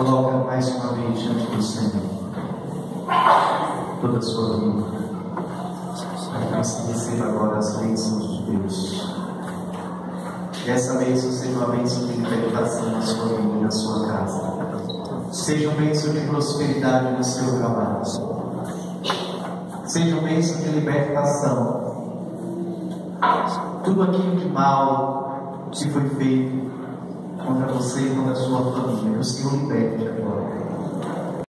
Coloca mais uma vez diante do Senhor toda a sua vida, para que você receba agora as bênçãos de Deus. E essa bênção seja uma bênção de libertação na sua vida e na sua casa. Seja uma bênção de prosperidade no seu trabalho. Seja uma bênção de libertação. Tudo aquilo de mal que foi feito contra você e contra a sua família, que o Senhor liberte agora.